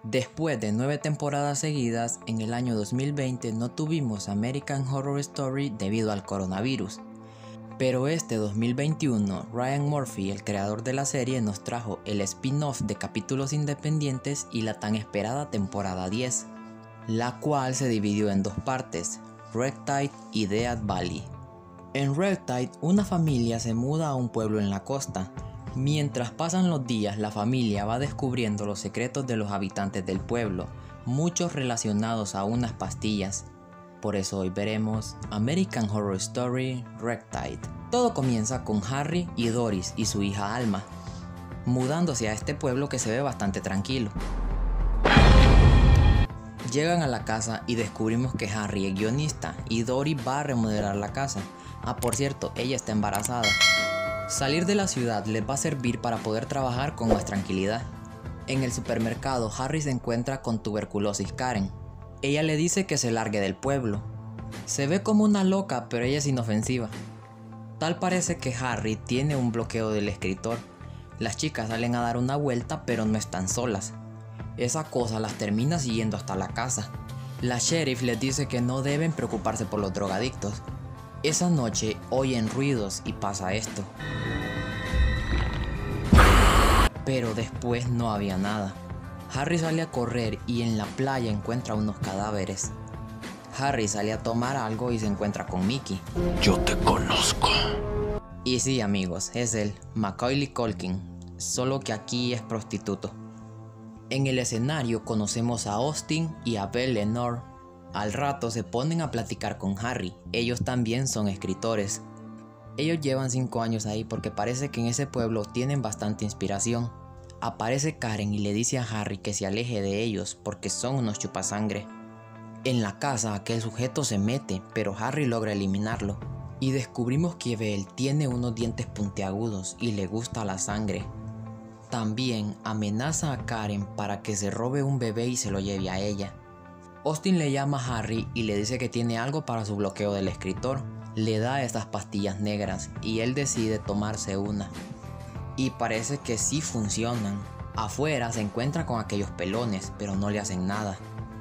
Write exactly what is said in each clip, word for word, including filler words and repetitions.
Después de nueve temporadas seguidas, en el año dos mil veinte no tuvimos American Horror Story debido al coronavirus. Pero este dos mil veintiuno, Ryan Murphy, el creador de la serie, nos trajo el spin-off de capítulos independientes y la tan esperada temporada diez, la cual se dividió en dos partes, Ragtide y Death Valley. En Ragtide, una familia se muda a un pueblo en la costa. Mientras pasan los días, la familia va descubriendo los secretos de los habitantes del pueblo, muchos relacionados a unas pastillas. Por eso hoy veremos American Horror Story Ragtide. Todo comienza con Harry y Doris y su hija Alma, mudándose a este pueblo que se ve bastante tranquilo. Llegan a la casa y descubrimos que Harry es guionista y Doris va a remodelar la casa. Ah, por cierto, ella está embarazada. Salir de la ciudad les va a servir para poder trabajar con más tranquilidad. En el supermercado, Harry se encuentra con tuberculosis Karen. Ella le dice que se largue del pueblo. Se ve como una loca, pero ella es inofensiva. Tal parece que Harry tiene un bloqueo del escritor. Las chicas salen a dar una vuelta, pero no están solas. Esa cosa las termina siguiendo hasta la casa. La sheriff les dice que no deben preocuparse por los drogadictos. Esa noche oyen ruidos y pasa esto. Pero después no había nada. Harry sale a correr y en la playa encuentra unos cadáveres. Harry sale a tomar algo y se encuentra con Mickey. Yo te conozco. Y sí, amigos, es él, Macaulay Culkin, solo que aquí es prostituto. En el escenario conocemos a Austin y a Belle Lenore. Al rato se ponen a platicar con Harry, ellos también son escritores. Ellos llevan cinco años ahí porque parece que en ese pueblo tienen bastante inspiración. Aparece Karen y le dice a Harry que se aleje de ellos porque son unos chupasangre. En la casa aquel sujeto se mete, pero Harry logra eliminarlo. Y descubrimos que Belle tiene unos dientes puntiagudos y le gusta la sangre. También amenaza a Karen para que se robe un bebé y se lo lleve a ella. Austin le llama a Harry y le dice que tiene algo para su bloqueo del escritor. Le da esas pastillas negras y él decide tomarse una. Y parece que sí funcionan. Afuera se encuentra con aquellos pelones, pero no le hacen nada.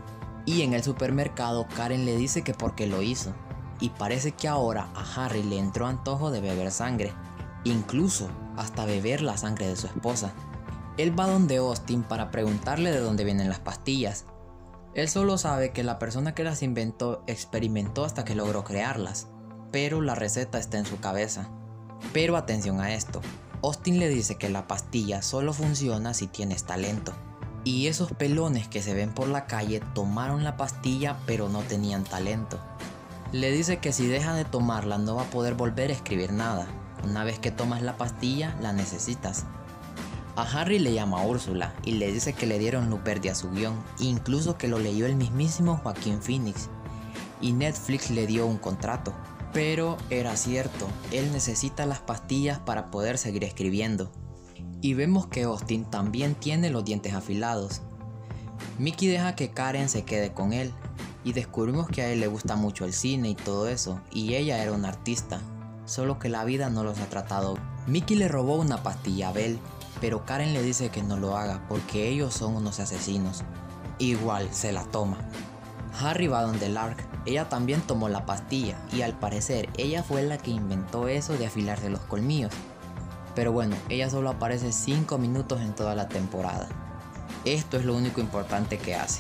Y en el supermercado Karen le dice que por qué lo hizo. Y parece que ahora a Harry le entró antojo de beber sangre. Incluso hasta beber la sangre de su esposa. Él va donde Austin para preguntarle de dónde vienen las pastillas. Él solo sabe que la persona que las inventó experimentó hasta que logró crearlas, pero la receta está en su cabeza. Pero atención a esto, Austin le dice que la pastilla solo funciona si tienes talento. Y esos pelones que se ven por la calle tomaron la pastilla pero no tenían talento. Le dice que si deja de tomarla no va a poder volver a escribir nada. Una vez que tomas la pastilla la necesitas. A Harry le llama a Úrsula y le dice que le dieron luz verde a su guión, incluso que lo leyó el mismísimo Joaquín Phoenix, y Netflix le dio un contrato. Pero era cierto, él necesita las pastillas para poder seguir escribiendo. Y vemos que Austin también tiene los dientes afilados. Mickey deja que Karen se quede con él, y descubrimos que a él le gusta mucho el cine y todo eso, y ella era una artista, solo que la vida no los ha tratado. Mickey le robó una pastilla a Belle, pero Karen le dice que no lo haga porque ellos son unos asesinos. Igual se la toma. Harry va donde Lark, ella también tomó la pastilla y al parecer ella fue la que inventó eso de afilarse los colmillos. Pero bueno, ella solo aparece cinco minutos en toda la temporada. Esto es lo único importante que hace.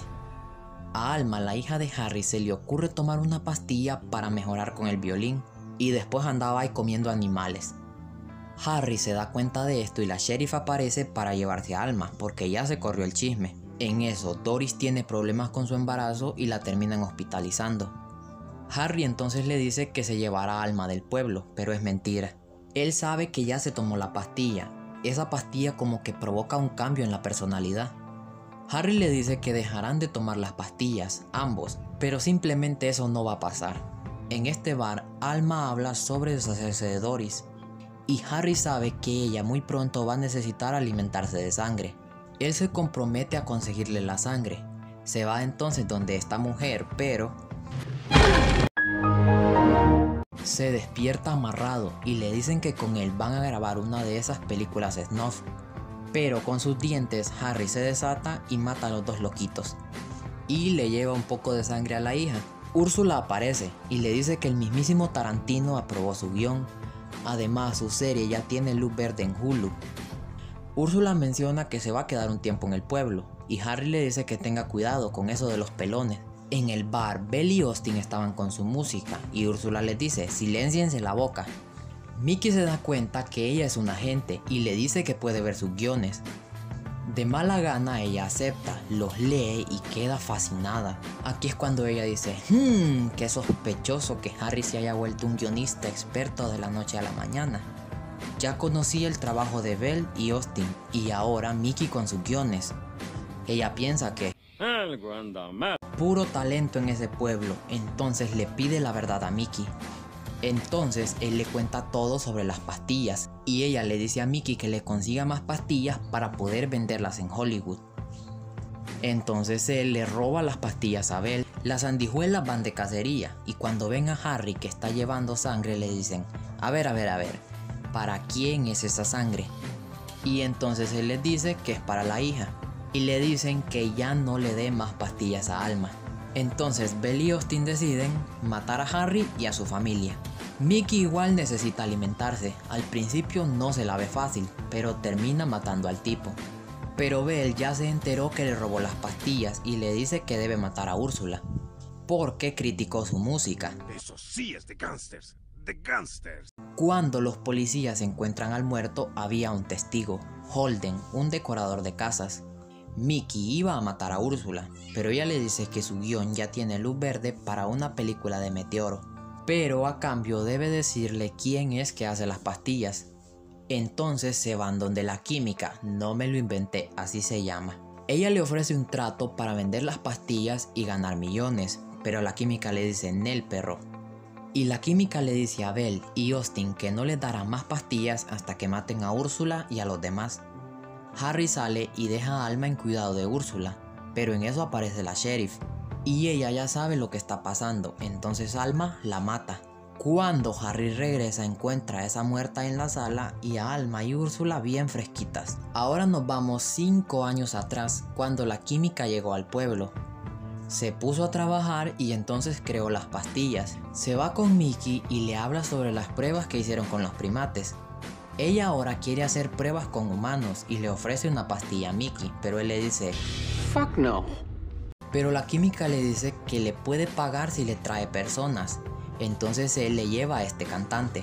A Alma, la hija de Harry, se le ocurre tomar una pastilla para mejorar con el violín y después andaba ahí comiendo animales. Harry se da cuenta de esto y la sheriff aparece para llevarse a Alma porque ya se corrió el chisme. En eso, Doris tiene problemas con su embarazo y la terminan hospitalizando. Harry entonces le dice que se llevará a Alma del pueblo, pero es mentira. Él sabe que ya se tomó la pastilla. Esa pastilla como que provoca un cambio en la personalidad. Harry le dice que dejarán de tomar las pastillas, ambos, pero simplemente eso no va a pasar. En este bar, Alma habla sobre deshacerse de Doris. Y Harry sabe que ella muy pronto va a necesitar alimentarse de sangre. Él se compromete a conseguirle la sangre. Se va entonces donde esta mujer, pero se despierta amarrado y le dicen que con él van a grabar una de esas películas snuff. Pero con sus dientes Harry se desata y mata a los dos loquitos. Y le lleva un poco de sangre a la hija. Úrsula aparece y le dice que el mismísimo Tarantino aprobó su guión. Además, su serie ya tiene luz verde en Hulu. Úrsula menciona que se va a quedar un tiempo en el pueblo y Harry le dice que tenga cuidado con eso de los pelones. En el bar, Belle y Austin estaban con su música y Úrsula les dice: silénciense la boca. Mickey se da cuenta que ella es un agente y le dice que puede ver sus guiones. De mala gana ella acepta, los lee y queda fascinada. Aquí es cuando ella dice: hmm, qué sospechoso que Harry se haya vuelto un guionista experto de la noche a la mañana. Ya conocía el trabajo de Belle y Austin y ahora Mickey con sus guiones. Ella piensa que puro talento en ese pueblo, entonces le pide la verdad a Mickey. Entonces él le cuenta todo sobre las pastillas y ella le dice a Mickey que le consiga más pastillas para poder venderlas en Hollywood. Entonces él le roba las pastillas a Belle. Las sanguijuelas van de cacería y cuando ven a Harry que está llevando sangre le dicen: a ver, a ver, a ver, ¿para quién es esa sangre? Y entonces él les dice que es para la hija y le dicen que ya no le dé más pastillas a Alma. Entonces Belle y Austin deciden matar a Harry y a su familia. Mickey igual necesita alimentarse, al principio no se la ve fácil, pero termina matando al tipo. Pero Belle ya se enteró que le robó las pastillas y le dice que debe matar a Úrsula, porque criticó su música. Eso sí es de gángsters, de gángsters. Cuando los policías encuentran al muerto había un testigo, Holden, un decorador de casas. Mickey iba a matar a Úrsula, pero ella le dice que su guión ya tiene luz verde para una película de Meteoro, pero a cambio debe decirle quién es que hace las pastillas. Entonces se van donde la química, no me lo inventé, así se llama. Ella le ofrece un trato para vender las pastillas y ganar millones, pero la química le dice: Nel, perro. Y la química le dice a Belle y Austin que no les dará más pastillas hasta que maten a Úrsula y a los demás. Harry sale y deja a Alma en cuidado de Úrsula, pero en eso aparece la sheriff y ella ya sabe lo que está pasando, entonces Alma la mata. Cuando Harry regresa encuentra a esa muerta en la sala y a Alma y Úrsula bien fresquitas. Ahora nos vamos cinco años atrás, cuando la química llegó al pueblo. Se puso a trabajar y entonces creó las pastillas. Se va con Mickey y le habla sobre las pruebas que hicieron con los primates. Ella ahora quiere hacer pruebas con humanos y le ofrece una pastilla a Mickey, pero él le dice: fuck no. Pero la química le dice que le puede pagar si le trae personas, entonces él le lleva a este cantante.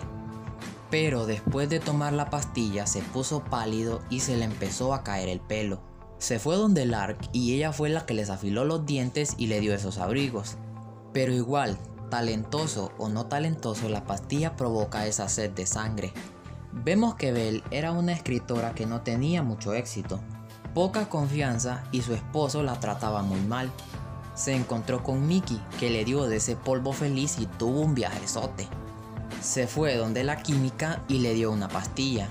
Pero después de tomar la pastilla se puso pálido y se le empezó a caer el pelo. Se fue donde Lark y ella fue la que les afiló los dientes y le dio esos abrigos. Pero igual, talentoso o no talentoso, la pastilla provoca esa sed de sangre. Vemos que Belle era una escritora que no tenía mucho éxito, poca confianza y su esposo la trataba muy mal. Se encontró con Mickey, que le dio de ese polvo feliz y tuvo un viajezote. Se fue donde la química y le dio una pastilla.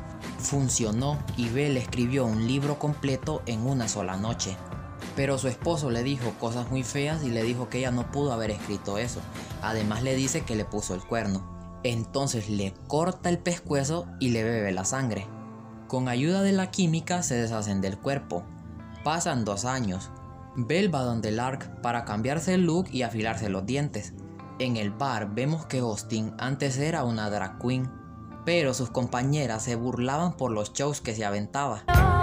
Funcionó y Belle escribió un libro completo en una sola noche. Pero su esposo le dijo cosas muy feas y le dijo que ella no pudo haber escrito eso. Además le dice que le puso el cuerno. Entonces le corta el pescuezo y le bebe la sangre. Con ayuda de la química se deshacen del cuerpo. Pasan dos años. Belle va donde Lark para cambiarse el look y afilarse los dientes. En el bar vemos que Austin antes era una drag queen, pero sus compañeras se burlaban por los shows que se aventaba.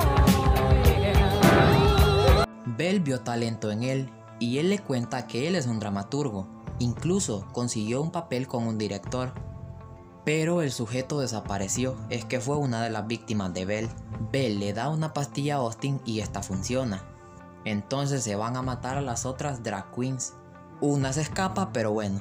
Belle vio talento en él y él le cuenta que él es un dramaturgo. Incluso consiguió un papel con un director. Pero el sujeto desapareció, es que fue una de las víctimas de Belle. Belle le da una pastilla a Austin y esta funciona. Entonces se van a matar a las otras drag queens. Una se escapa, pero bueno.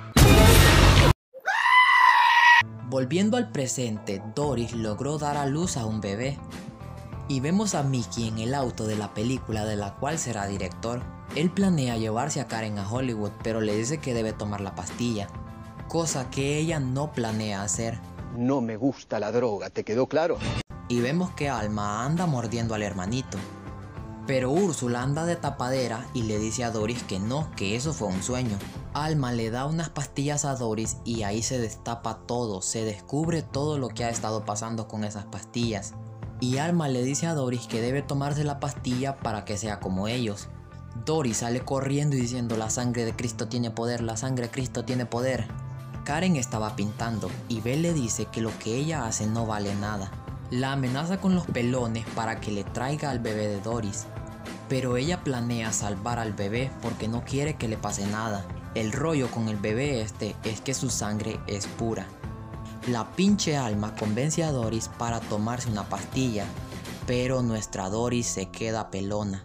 Volviendo al presente, Doris logró dar a luz a un bebé. Y vemos a Mickey en el auto de la película de la cual será director. Él planea llevarse a Karen a Hollywood, pero le dice que debe tomar la pastilla, cosa que ella no planea hacer. No me gusta la droga, ¿te quedó claro? Y vemos que Alma anda mordiendo al hermanito. Pero Úrsula anda de tapadera y le dice a Doris que no, que eso fue un sueño. Alma le da unas pastillas a Doris y ahí se destapa todo, se descubre todo lo que ha estado pasando con esas pastillas. y Alma le dice a Doris que debe tomarse la pastilla para que sea como ellos. Doris sale corriendo y diciendo: la sangre de Cristo tiene poder, la sangre de Cristo tiene poder. Karen estaba pintando y Belle le dice que lo que ella hace no vale nada. La amenaza con los pelones para que le traiga al bebé de Doris, pero ella planea salvar al bebé porque no quiere que le pase nada. El rollo con el bebé este es que su sangre es pura. La pinche Alma convence a Doris para tomarse una pastilla, pero nuestra Doris se queda pelona.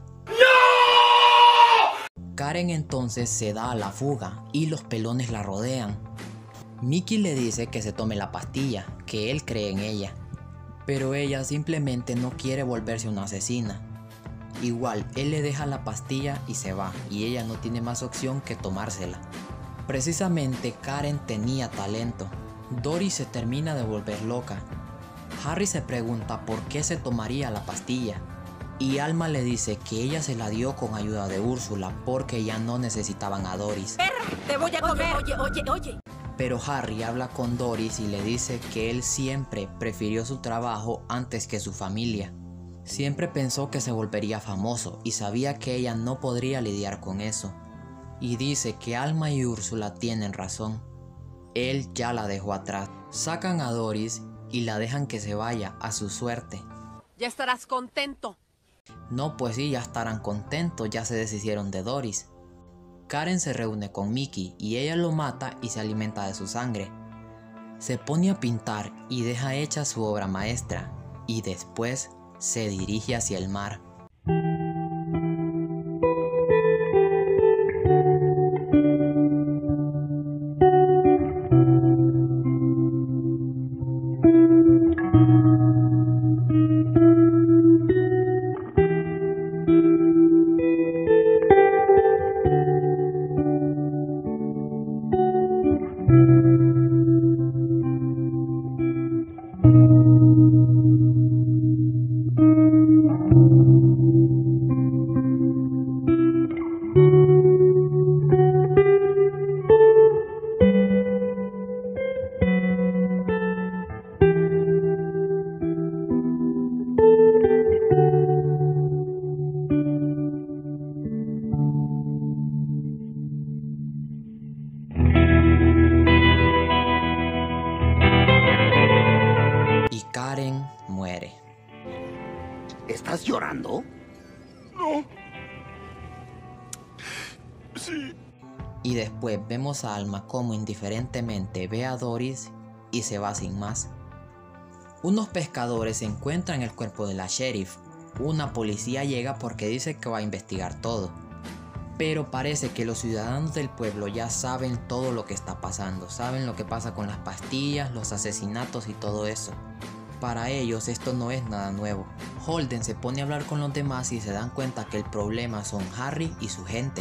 Karen entonces se da a la fuga y los pelones la rodean. Mickey le dice que se tome la pastilla, que él cree en ella, pero ella simplemente no quiere volverse una asesina. Igual, él le deja la pastilla y se va, y ella no tiene más opción que tomársela. Precisamente Karen tenía talento. Doris se termina de volver loca. Harry se pregunta por qué se tomaría la pastilla, y Alma le dice que ella se la dio con ayuda de Úrsula porque ya no necesitaban a Doris. ¡Te voy a comer! Oye, oye, oye, oye. Pero Harry habla con Doris y le dice que él siempre prefirió su trabajo antes que su familia. Siempre pensó que se volvería famoso y sabía que ella no podría lidiar con eso. Y dice que Alma y Úrsula tienen razón. Él ya la dejó atrás. Sacan a Doris y la dejan que se vaya a su suerte. Ya estarás contento. No, pues sí, ya estarán contentos, ya se deshicieron de Doris. Karen se reúne con Mickey y ella lo mata y se alimenta de su sangre. Se pone a pintar y deja hecha su obra maestra, y después se dirige hacia el mar. Karen muere. ¿Estás llorando? No. Sí. Y después vemos a Alma como indiferentemente ve a Doris y se va sin más. Unos pescadores encuentran el cuerpo de la sheriff. Una policía llega porque dice que va a investigar todo. Pero parece que los ciudadanos del pueblo ya saben todo lo que está pasando. Saben lo que pasa con las pastillas, los asesinatos y todo eso. Para ellos esto no es nada nuevo. Holden se pone a hablar con los demás y se dan cuenta que el problema son Harry y su gente.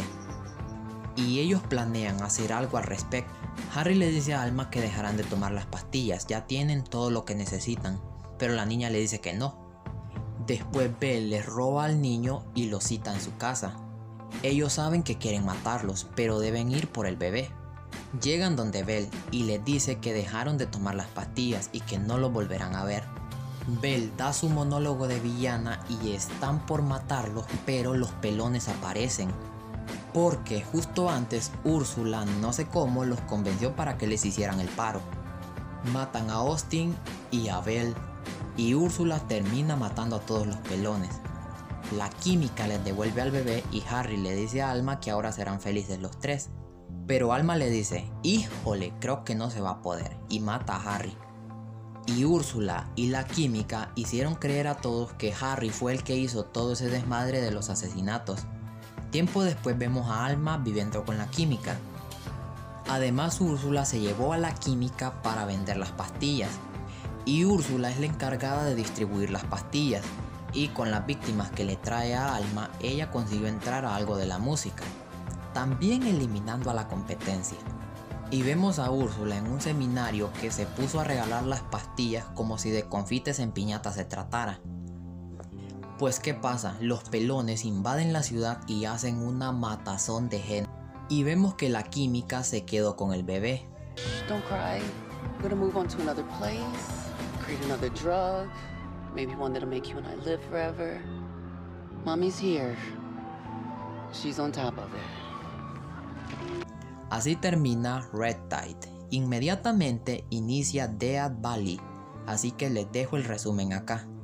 Y ellos planean hacer algo al respecto. Harry le dice a Alma que dejarán de tomar las pastillas, ya tienen todo lo que necesitan. Pero la niña le dice que no. Después Belle les roba al niño y lo cita en su casa. Ellos saben que quieren matarlos, pero deben ir por el bebé. Llegan donde Belle y les dice que dejaron de tomar las pastillas y que no lo volverán a ver. Belle da su monólogo de villana y están por matarlos, pero los pelones aparecen. Porque justo antes Úrsula, no sé cómo, los convenció para que les hicieran el paro. Matan a Austin y a Belle, y Úrsula termina matando a todos los pelones. La química les devuelve al bebé y Harry le dice a Alma que ahora serán felices los tres. Pero Alma le dice: híjole, creo que no se va a poder, y mata a Harry. Y Úrsula y la química hicieron creer a todos que Harry fue el que hizo todo ese desmadre de los asesinatos. Tiempo después vemos a Alma viviendo con la química. Además, Úrsula se llevó a la química para vender las pastillas, y Úrsula es la encargada de distribuir las pastillas, y con las víctimas que le trae a Alma, ella consiguió entrar a algo de la música, también eliminando a la competencia. Y vemos a Úrsula en un seminario que se puso a regalar las pastillas como si de confites en piñata se tratara. Pues ¿qué pasa? Los pelones invaden la ciudad y hacen una matazón de gente. Y vemos que la química se quedó con el bebé. Don't cry. I'm gonna move on to another place, create another drug, Maybe one that'll make you and I live forever. Mommy's here. She's on top of it. Así termina Red Tide. Inmediatamente inicia Death Valley, así que les dejo el resumen acá.